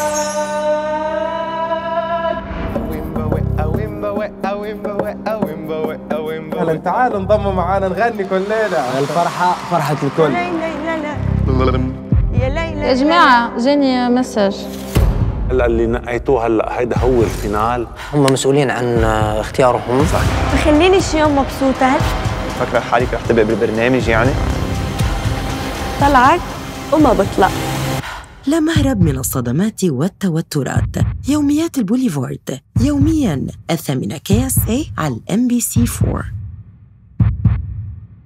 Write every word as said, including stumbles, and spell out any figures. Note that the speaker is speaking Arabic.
اهلا، تعالوا انضموا معانا نغني كلنا. الفرحة فرحة الكل. لا لا لا يا ليلى يا جماعة جاني مسج. هلا اللي نقيتوه هلا هيدا هو الفينال. هم مسؤولين عن اختيارهم. صح. بخليني شي يوم مبسوطة. فكرة حالك رح تبقى بالبرنامج يعني؟ طلعت وما بطلع. لا مهرب من الصدمات والتوترات. يوميات البوليفارد، يومياً الثامنة كي اس اي على الام بي سي فور.